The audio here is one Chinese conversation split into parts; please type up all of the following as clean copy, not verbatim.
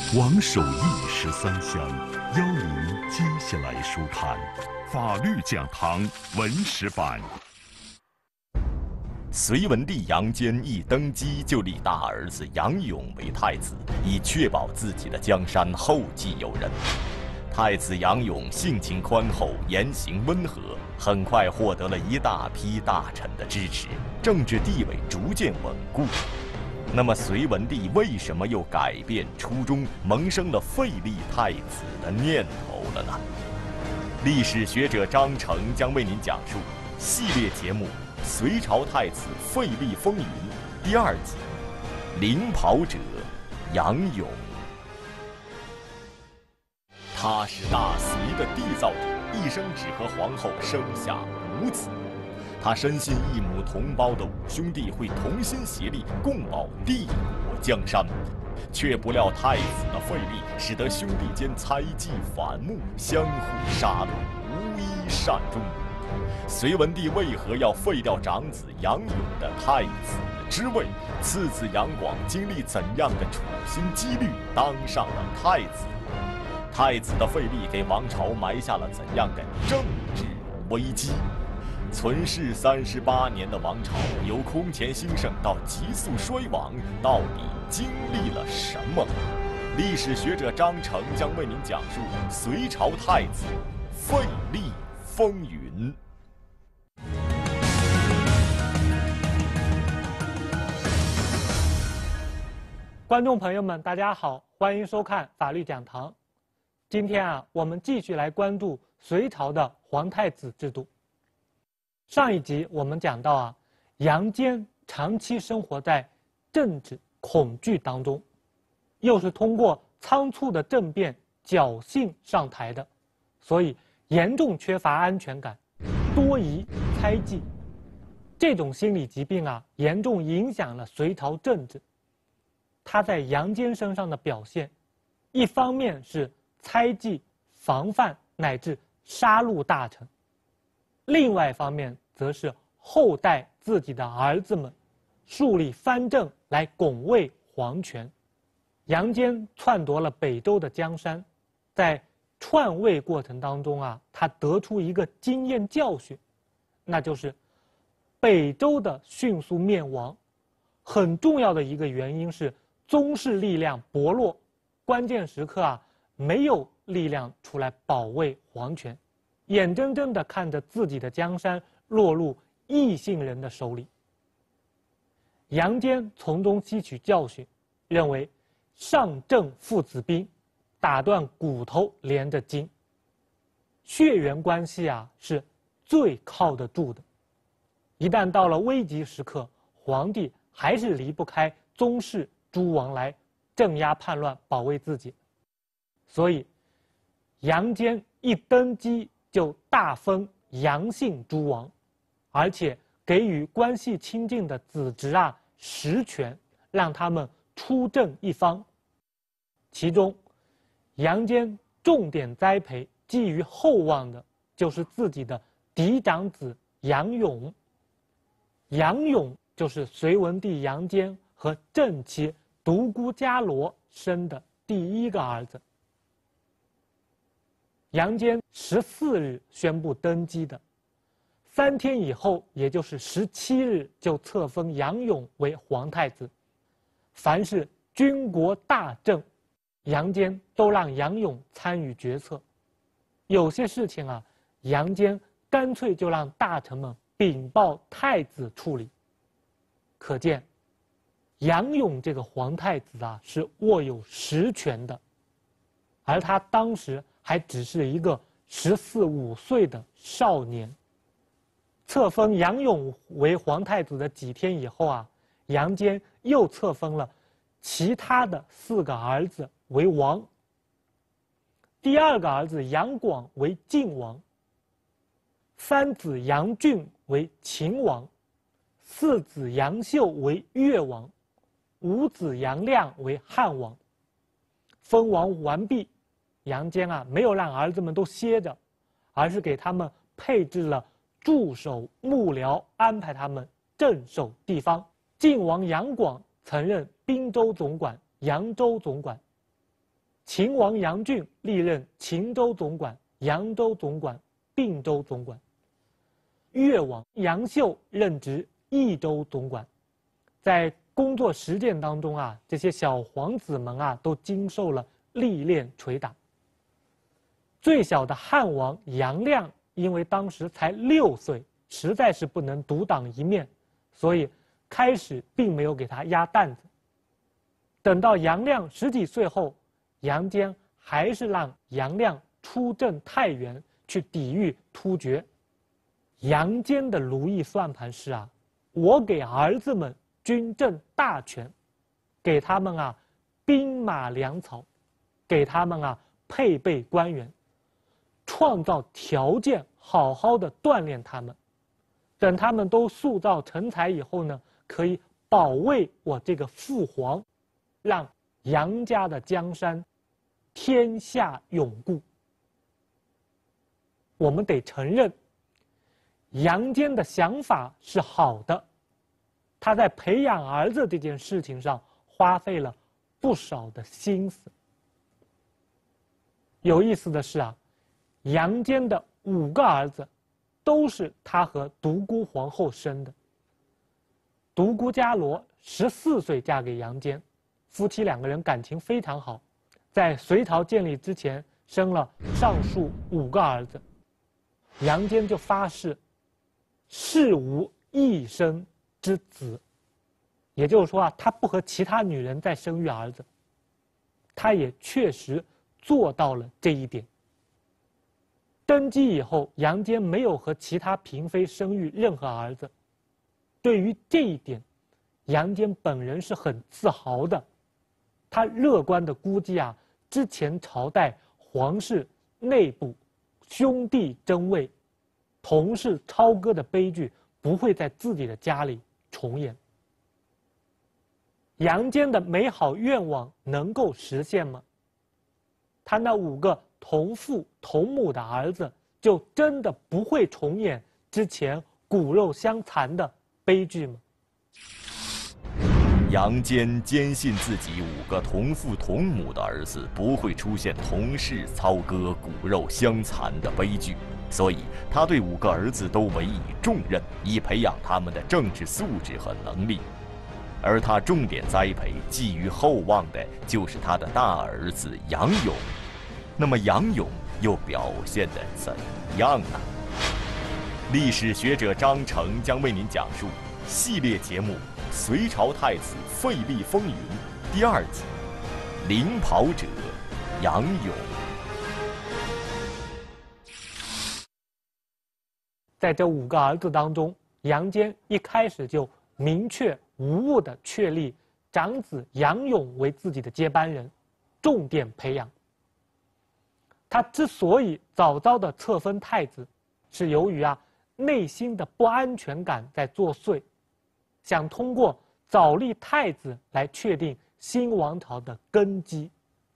王守义13香，邀您接下来收看《法律讲堂》文史版。 隋文帝杨坚一登基就立大儿子杨勇为太子，以确保自己的江山后继有人。太子杨勇性情宽厚，言行温和，很快获得了一大批大臣的支持，政治地位逐渐稳固。那么隋文帝为什么又改变初衷，萌生了废立太子的念头了呢？历史学者张成将为您讲述系列节目《隋朝太子废立风云》第2集《领跑者杨勇》。他是大隋的缔造者，一生只和皇后生下5子。他深信一母同胞的5兄弟会同心协力，共保帝国江山，却不料太子的废立，使得兄弟间猜忌反目，相互杀戮，无一善终。隋文帝为何要废掉长子杨勇的太子之位？次子杨广经历怎样的处心积虑当上了太子？太子的废立给王朝埋下了怎样的政治危机？存世38年的王朝，由空前兴盛到急速衰亡，到底经历了什么？历史学者张成将为您讲述隋朝太子废立风云。 观众朋友们，大家好，欢迎收看法律讲堂。今天我们继续来关注隋朝的皇太子制度。上一集我们讲到杨坚长期生活在政治恐惧当中，又是通过仓促的政变侥幸上台的，所以严重缺乏安全感，多疑猜忌。这种心理疾病严重影响了隋朝政治。他在杨坚身上的表现，一方面是猜忌、防范乃至杀戮大臣，另外一方面则是后代自己的儿子们树立藩政来拱卫皇权。杨坚篡夺了北周的江山，在篡位过程当中他得出一个经验教训，那就是北周的迅速灭亡，很重要的一个原因是宗室力量薄弱，关键时刻没有力量出来保卫皇权，眼睁睁地看着自己的江山落入异姓人的手里。杨坚从中吸取教训，认为上阵父子兵，打断骨头连着筋，血缘关系是最靠得住的。一旦到了危急时刻，皇帝还是离不开宗室诸王来镇压叛乱，保卫自己。所以杨坚一登基就大封杨姓诸王，而且给予关系亲近的子侄实权，让他们出政一方。其中杨坚重点栽培寄予厚望的就是自己的嫡长子杨勇。杨勇就是隋文帝杨坚和正妻独孤伽罗生的第1个儿子。杨坚14日宣布登基的，3天以后，也就是17日，就册封杨勇为皇太子。凡是军国大政，杨坚都让杨勇参与决策。有些事情杨坚干脆就让大臣们禀报太子处理。可见杨勇这个皇太子是握有实权的，而他当时还只是一个14、15岁的少年。册封杨勇为皇太子的几天以后杨坚又册封了其他的4个儿子为王。第2个儿子杨广为晋王，3子杨俊为秦王，4子杨秀为越王，5子杨亮为汉王。封王完毕，杨坚没有让儿子们都歇着，而是给他们配置了助手幕僚，安排他们镇守地方。晋王杨广曾任滨州总管、扬州总管。 秦王杨俊历任秦州总管、扬州总管、并州总管。越王杨秀任职益州总管。在工作实践当中啊，这些小皇子们啊，都经受了历练捶打。最小的汉王杨亮，因为当时才6岁，实在是不能独当一面，所以开始并没有给他压担子。等到杨亮10几岁后，杨坚还是让杨亮出镇太原去抵御突厥。杨坚的如意算盘是啊，我给儿子们军政大权，给他们啊兵马粮草，给他们啊配备官员，创造条件，好好的锻炼他们。等他们都塑造成才以后呢，可以保卫我这个父皇，让杨家的江山天下永固。我们得承认，杨坚的想法是好的，他在培养儿子这件事情上花费了不少的心思。有意思的是啊，杨坚的5个儿子都是他和独孤皇后生的。独孤伽罗14岁嫁给杨坚，夫妻2个人感情非常好，在隋朝建立之前生了上述5个儿子。杨坚就发誓，誓无一生之子，也就是说啊，他不和其他女人再生育儿子。他也确实做到了这一点。登基以后，杨坚没有和其他嫔妃生育任何儿子。对于这一点，杨坚本人是很自豪的。他乐观地估计啊，之前朝代皇室内部兄弟争位、同室操戈的悲剧不会在自己的家里重演。杨坚的美好愿望能够实现吗？他那5个同父同母的儿子，就真的不会重演之前骨肉相残的悲剧吗？ 杨坚坚信自己5个同父同母的儿子不会出现同室操戈、骨肉相残的悲剧，所以他对5个儿子都委以重任，以培养他们的政治素质和能力。而他重点栽培、寄予厚望的就是他的大儿子杨勇。那么杨勇又表现得怎样呢？历史学者张成将为您讲述系列节目《隋朝太子废立风云》第2集《领跑者杨勇》。 在这5个儿子当中，杨坚一开始就明确无误地确立长子杨勇为自己的接班人，重点培养。他之所以早早的册封太子，是由于啊内心的不安全感在作祟，想通过早立太子来确定新王朝的根基。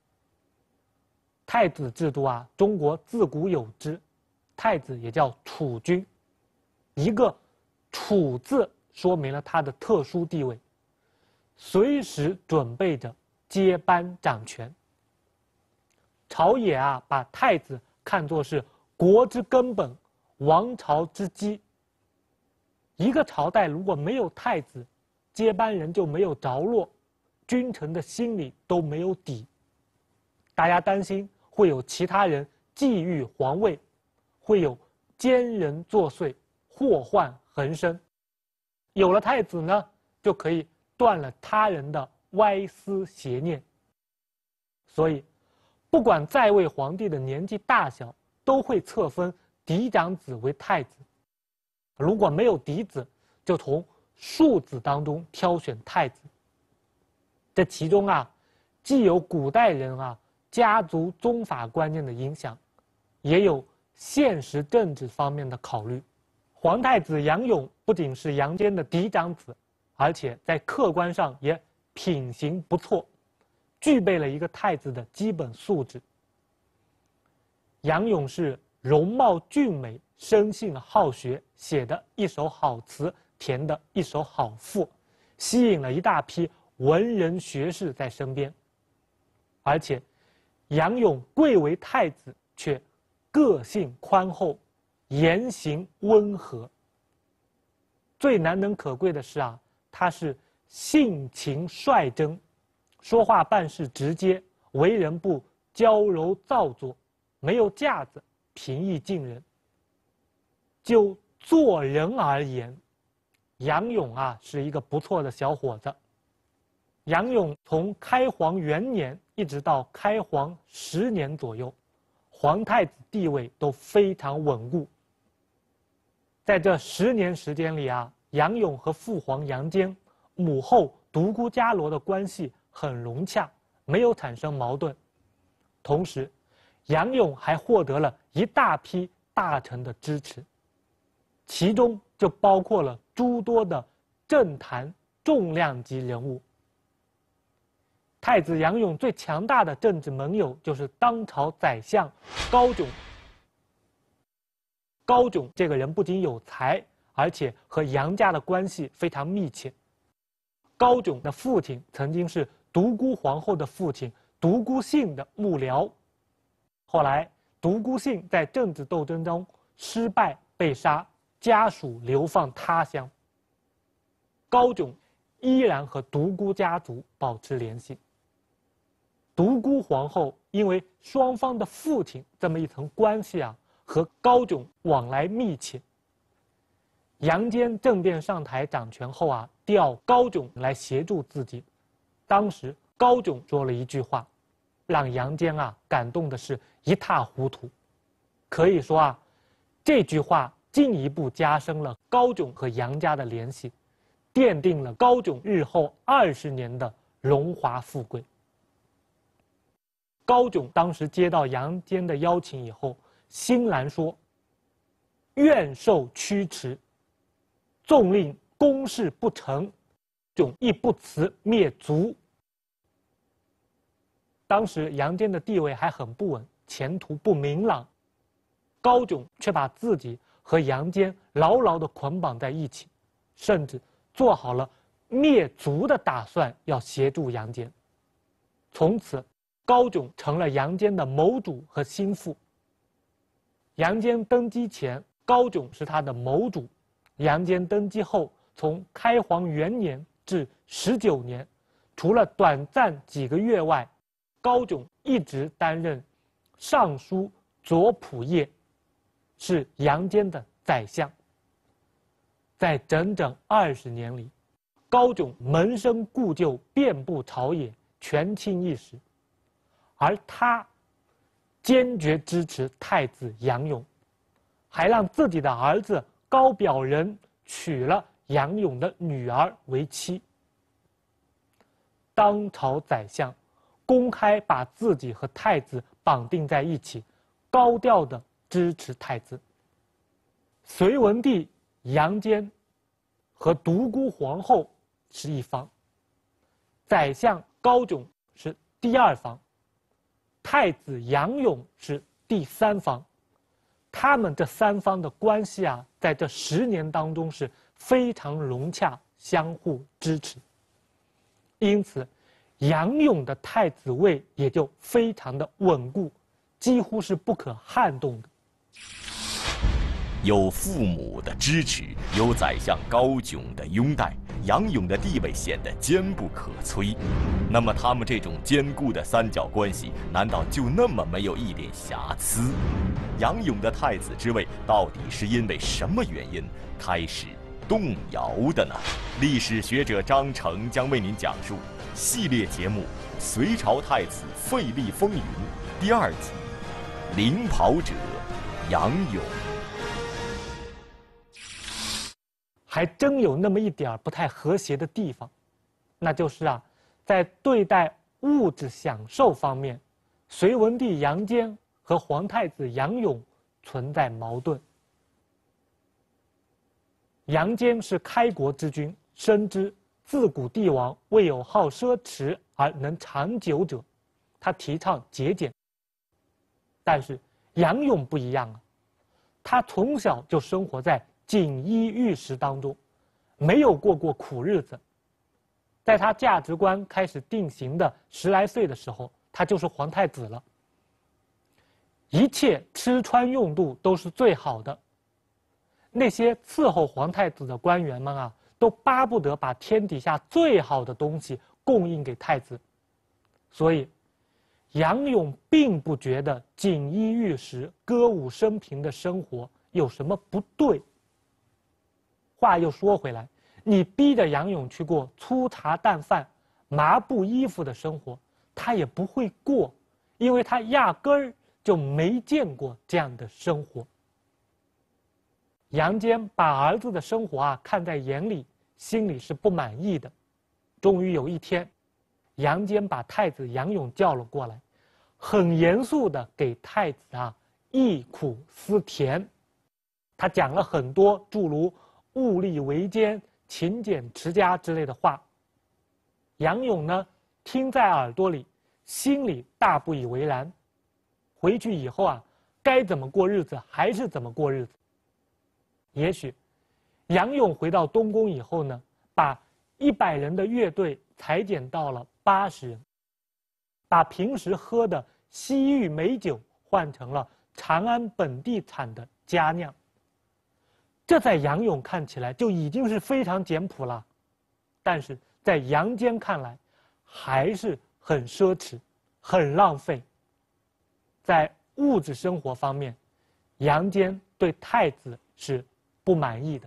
太子制度啊，中国自古有之，太子也叫储君，一个储字说明了他的特殊地位，随时准备着接班掌权。朝野啊，把太子看作是国之根本、王朝之基。一个朝代如果没有太子，接班人就没有着落，君臣的心里都没有底。大家担心会有其他人觊觎皇位，会有奸人作祟，祸患横生。有了太子呢，就可以断了他人的歪思邪念。所以不管在位皇帝的年纪大小，都会册封嫡长子为太子。如果没有嫡子，就从庶子当中挑选太子。这其中啊，既有古代人啊家族宗法观念的影响，也有现实政治方面的考虑。皇太子杨勇不仅是杨坚的嫡长子，而且在客观上也品行不错，具备了一个太子的基本素质。杨勇是容貌俊美，生性好学，写的一手好词，填的一手好赋，吸引了一大批文人学士在身边。而且杨勇贵为太子，却个性宽厚，言行温和。最难能可贵的是他是性情率真，说话办事直接，为人不娇柔造作，没有架子，平易近人。就做人而言，杨勇是一个不错的小伙子。杨勇从开皇元年一直到开皇10年左右，皇太子地位都非常稳固。在这10年时间里杨勇和父皇杨坚、母后独孤伽罗的关系很融洽，没有产生矛盾。同时，杨勇还获得了一大批大臣的支持，其中就包括了诸多的政坛重量级人物。太子杨勇最强大的政治盟友就是当朝宰相高炯。高炯这个人不仅有才，而且和杨家的关系非常密切。高炯的父亲曾经是独孤皇后的父亲独孤信的幕僚，后来独孤信在政治斗争中失败被杀，家属流放他乡。高炯依然和独孤家族保持联系。独孤皇后因为双方的父亲这么一层关系和高炯往来密切。杨坚政变上台掌权后调高炯来协助自己。当时高炯说了一句话，让杨坚感动的是一塌糊涂。可以说这句话进一步加深了高炯和杨家的联系，奠定了高炯日后20年的荣华富贵。高炯当时接到杨坚的邀请以后，欣然说：“愿受驱驰，纵令公事不成，炯亦不辞灭族。”当时杨坚的地位还很不稳，前途不明朗，高炯却把自己和杨坚牢牢地捆绑在一起，甚至做好了灭族的打算，要协助杨坚。从此高炯成了杨坚的谋主和心腹。杨坚登基前，高炯是他的谋主；杨坚登基后，从开皇元年至19年，除了短暂几个月外，高炯一直担任尚书左仆射，是杨坚的宰相。在整整20年里，高炯门生故旧遍布朝野，权倾一时。而他坚决支持太子杨勇，还让自己的儿子高表人娶了杨勇的女儿为妻。当朝宰相公开把自己和太子绑定在一起，高调地支持太子。隋文帝杨坚和独孤皇后是一方，宰相高炯是第2方，太子杨勇是第3方。他们这3方的关系在这10年当中是非常融洽，相互支持。因此杨勇的太子位也就非常的稳固，几乎是不可撼动的。 有父母的支持，有宰相高炯的拥戴，杨勇的地位显得坚不可摧。那么他们这种坚固的三角关系，难道就那么没有一点瑕疵？杨勇的太子之位到底是因为什么原因开始动摇的呢？历史学者张成将为您讲述系列节目《隋朝太子废立风云》第2集《领跑者杨勇》。 还真有那么一点不太和谐的地方，那就是在对待物质享受方面，隋文帝杨坚和皇太子杨勇存在矛盾。杨坚是开国之君，深知自古帝王未有好奢侈而能长久者，他提倡节俭。但是杨勇不一样他从小就生活在锦衣玉食当中，没有过苦日子。在他价值观开始定型的10来岁的时候，他就是皇太子了。 一切吃穿用度都是最好的。那些伺候皇太子的官员们啊，都巴不得把天底下最好的东西供应给太子，所以杨勇并不觉得锦衣玉食、歌舞升平的生活有什么不对。话又说回来，你逼着杨勇去过粗茶淡饭、麻布衣服的生活，他也不会过，因为他压根儿就没见过这样的生活。杨坚把儿子的生活啊看在眼里，心里是不满意的。终于有一天，杨坚把太子杨勇叫了过来，很严肃地给太子啊忆苦思甜。他讲了很多诸如物力维艰、勤俭持家之类的话。杨勇呢，听在耳朵里，心里大不以为然。回去以后啊，该怎么过日子还是怎么过日子。也许杨勇回到东宫以后呢，把100人的乐队裁减到了80人，把平时喝的西域美酒换成了长安本地产的佳酿。这在杨勇看起来就已经是非常简朴了，但是在杨坚看来还是很奢侈、很浪费。在物质生活方面，杨坚对太子是不满意的。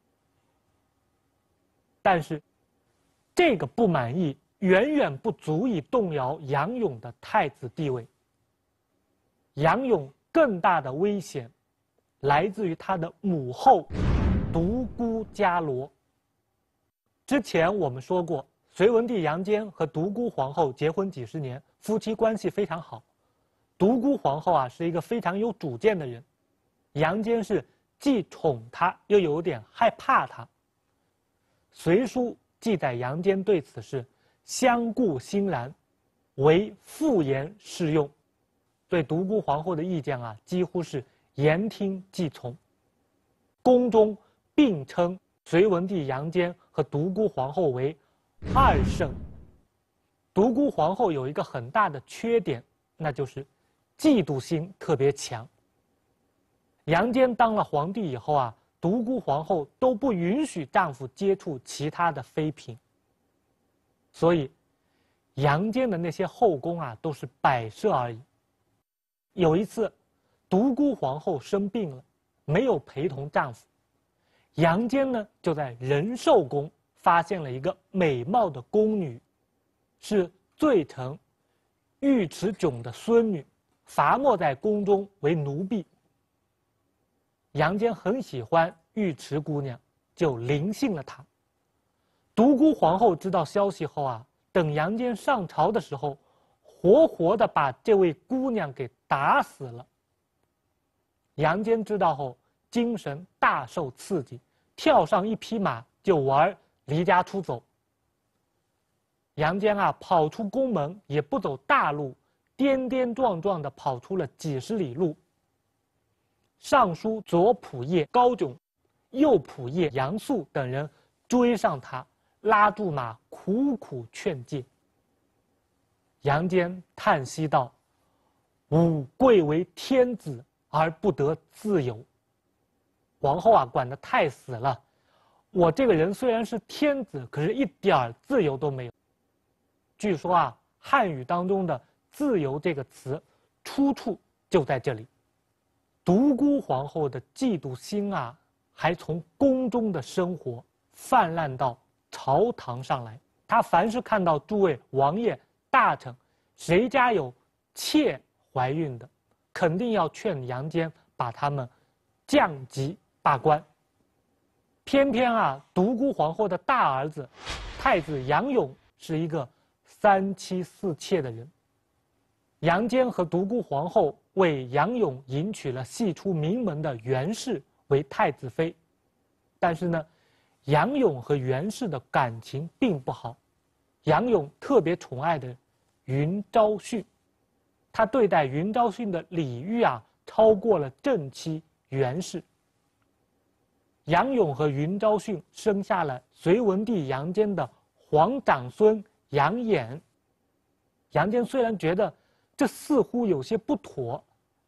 但是这个不满意远远不足以动摇杨勇的太子地位。杨勇更大的危险来自于他的母后独孤伽罗。之前我们说过，隋文帝杨坚和独孤皇后结婚几十年，夫妻关系非常好。独孤皇后啊是一个非常有主见的人，杨坚是既宠她又有点害怕她。隋书记载杨坚对此是相顾欣然，唯复言适用，对独孤皇后的意见啊几乎是言听计从。宫中并称隋文帝杨坚和独孤皇后为二圣。独孤皇后有一个很大的缺点，那就是嫉妒心特别强。杨坚当了皇帝以后啊，独孤皇后都不允许丈夫接触其他的妃嫔，所以杨坚的那些后宫啊都是摆设而已。有一次，独孤皇后生病了，没有陪同丈夫，杨坚呢就在仁寿宫发现了一个美貌的宫女，是罪臣尉迟迥的孙女，罚没在宫中为奴婢。杨坚很喜欢尉迟姑娘，就临幸了她。独孤皇后知道消息后啊，等杨坚上朝的时候，活活的把这位姑娘给打死了。杨坚知道后，精神大受刺激，跳上一匹马就玩离家出走。杨坚啊，跑出宫门也不走大路，颠颠撞撞的跑出了几十里路。尚书左仆射高炯、右仆射杨素等人追上他，拉住马，苦苦劝诫。杨坚叹息道：“吾贵为天子而不得自由。”皇后啊，管得太死了。我这个人虽然是天子，可是一点自由都没有。据说啊，汉语当中的“自由”这个词，出处就在这里。独孤皇后的嫉妒心啊，还从宫中的生活泛滥到朝堂上来。她凡是看到诸位王爷、大臣，谁家有妾怀孕的，肯定要劝杨坚把他们降级罢官。偏偏啊，独孤皇后的大儿子太子杨勇是一个3妻4妾的人。杨坚和独孤皇后为杨勇迎娶了系出名门的袁氏为太子妃，但是呢，杨勇和袁氏的感情并不好。杨勇特别宠爱的云昭训，他对待云昭训的礼遇啊，超过了正妻袁氏。杨勇和云昭训生下了隋文帝杨坚的皇长孙杨衍。杨坚虽然觉得这似乎有些不妥，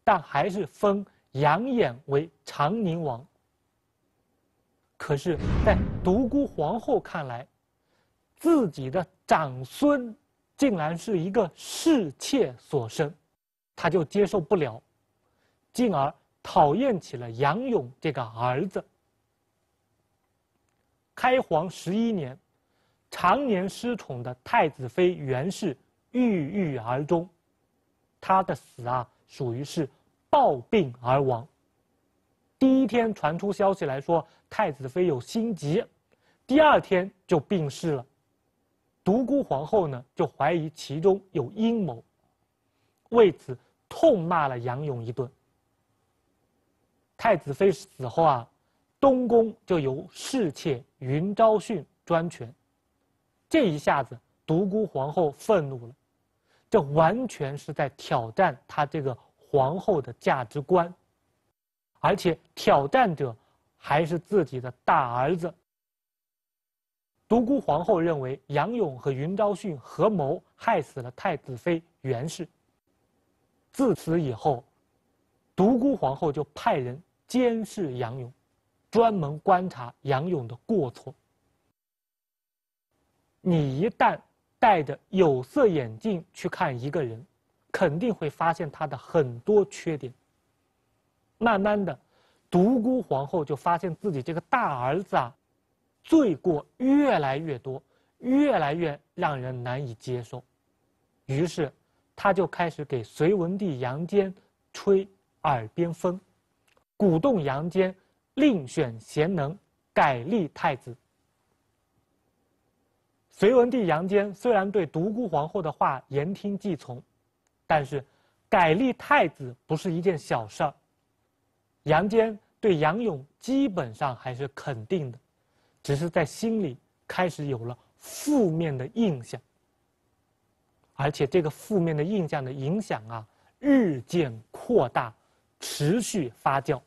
但还是封杨衍为长宁王。可是，在独孤皇后看来，自己的长孙竟然是一个侍妾所生，她就接受不了，进而讨厌起了杨勇这个儿子。开皇11年，常年失宠的太子妃袁氏郁郁而终，她的死属于是暴病而亡。第一天传出消息来说太子妃有心疾，第二天就病逝了。独孤皇后呢，就怀疑其中有阴谋，为此痛骂了杨勇一顿。太子妃死后东宫就由侍妾云昭训专权。这一下子，独孤皇后愤怒了，这完全是在挑战她这个皇后的价值观，而且挑战者还是自己的大儿子。独孤皇后认为杨勇和云昭训合谋害死了太子妃袁氏。自此以后，独孤皇后就派人监视杨勇，专门观察杨勇的过错。你一旦戴着有色眼镜去看一个人，肯定会发现他的很多缺点。慢慢的，独孤皇后就发现自己这个大儿子罪过越来越多，越来越让人难以接受。于是，他就开始给隋文帝杨坚吹耳边风，鼓动杨坚另选贤能，改立太子。隋文帝杨坚虽然对独孤皇后的话言听计从，但是改立太子不是一件小事儿。杨坚对杨勇基本上还是肯定的，只是在心里开始有了负面的印象，而且这个负面的印象的影响日渐扩大，持续发酵。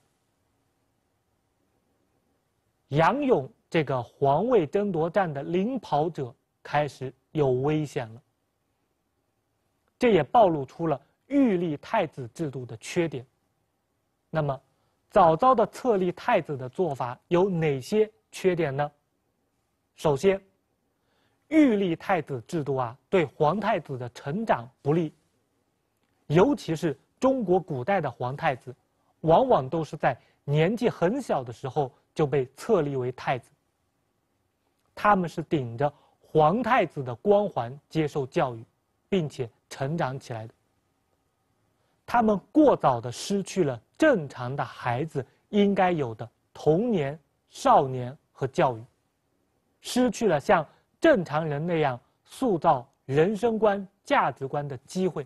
杨勇这个皇位争夺战的领跑者开始有危险了，这也暴露出了预立太子制度的缺点。那么，早早的册立太子的做法有哪些缺点呢？首先，预立太子制度对皇太子的成长不利，尤其是中国古代的皇太子，往往都是在年纪很小的时候就被册立为太子。他们是顶着皇太子的光环接受教育，并且成长起来的。他们过早地失去了正常的孩子应该有的童年、少年和教育，失去了像正常人那样塑造人生观、价值观的机会。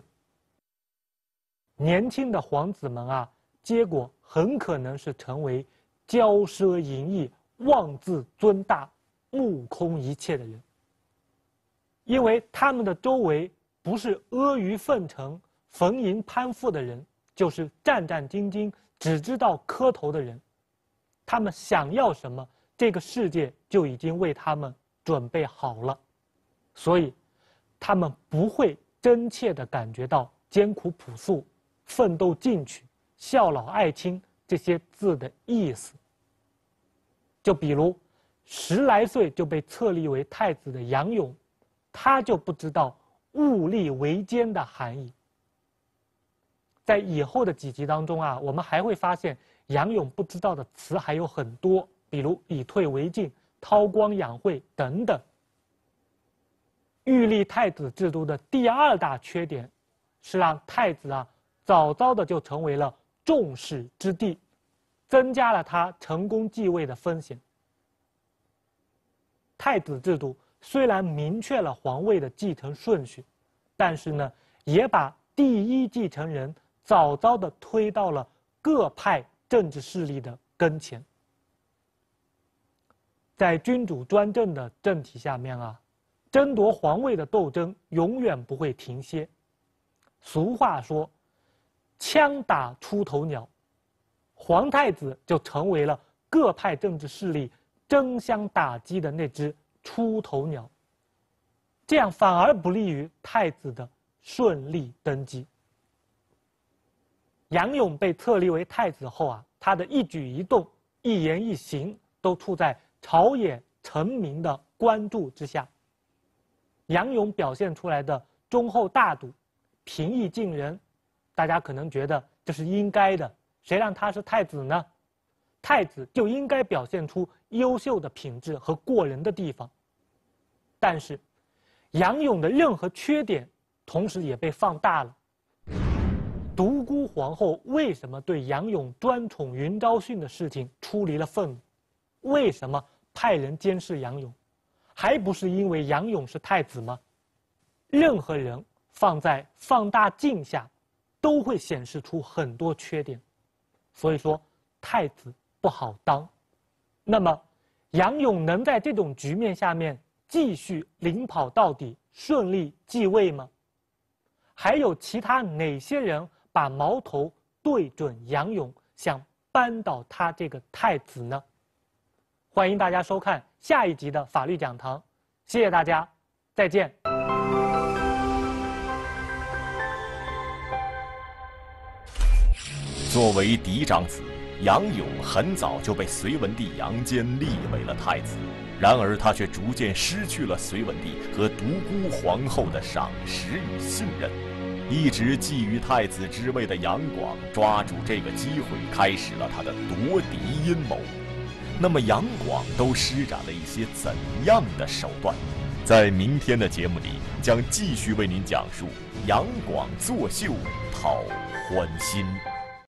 年轻的皇子们结果很可能是成为骄奢淫逸、妄自尊大、目空一切的人，因为他们的周围不是阿谀奉承、逢迎攀附的人，就是战战兢兢、只知道磕头的人。他们想要什么，这个世界就已经为他们准备好了，所以他们不会真切地感觉到艰苦朴素、奋斗进取、孝老爱亲这些字的意思。就比如10来岁就被册立为太子的杨勇，他就不知道物力维艰的含义。在以后的几集当中我们还会发现杨勇不知道的词还有很多，比如以退为进、韬光养晦等等。预立太子制度的第二大缺点是让太子早早的就成为了众矢之的，增加了他成功继位的风险。太子制度虽然明确了皇位的继承顺序，但是呢，也把第一继承人早早地推到了各派政治势力的跟前。在君主专政的政体下面争夺皇位的斗争永远不会停歇。俗话说，枪打出头鸟，皇太子就成为了各派政治势力争相打击的那只出头鸟，这样反而不利于太子的顺利登基。 杨勇被册立为太子后啊，他的一举一动、一言一行都处在朝野臣民的关注之下。杨勇表现出来的忠厚大度、平易近人，大家可能觉得这是应该的，谁让他是太子呢？太子就应该表现出优秀的品质和过人的地方。但是，杨勇的任何缺点，同时也被放大了。独孤皇后为什么对杨勇专宠云昭训的事情出离了愤怒？为什么派人监视杨勇？还不是因为杨勇是太子吗？任何人放在放大镜下，都会显示出很多缺点。所以说，太子不好当。那么，杨勇能在这种局面下面继续领跑到底，顺利继位吗？还有其他哪些人把矛头对准杨勇，想扳倒他这个太子呢？欢迎大家收看下一集的法律讲堂，谢谢大家，再见。 作为嫡长子，杨勇很早就被隋文帝杨坚立为了太子，然而他却逐渐失去了隋文帝和独孤皇后的赏识与信任。一直觊觎太子之位的杨广抓住这个机会，开始了他的夺嫡阴谋。那么杨广都施展了一些怎样的手段？在明天的节目里，将继续为您讲述杨广作秀讨欢心。